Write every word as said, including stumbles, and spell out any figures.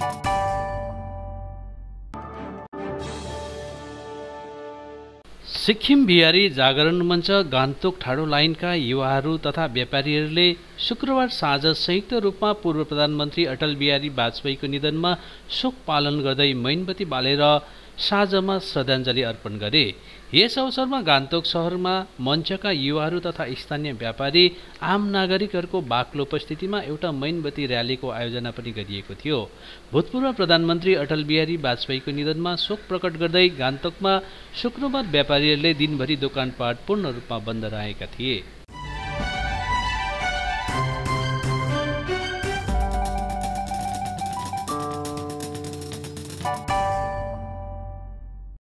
सिक्किम बिहारी जागरण मञ्च गान्तोक ठाडो लाइनका युवाहरू तथा व्यापारीहरूले शुक्रबार साँझ संयुक्त रूपमा पूर्व प्रधानमन्त्री अटल बिहारी वाजपेयीको निधनमा शोक पालन गर्दै मैनबत्ती बालेर साँझमा श्रद्धाञ्जली अर्पण गरे। यस अवसरमा गान्तोक शहरमा मञ्चका युवाहरू तथा स्थानीय व्यापारी आम नागरिकहरूको बाक्लो उपस्थितिमा एउटा मैनबत्ती र्यालीको आयोजना पनि गरिएको थियो। भूतपूर्व प्रधानमन्त्री अटल बिहारी वाजपेयीको निधनमा शोक प्रकट गर्दै गान्तोकमा शुक्रबार व्यापारीहरूले दिनभरि दोकानपाट पूर्ण रूपमा बन्द रहेका थिए।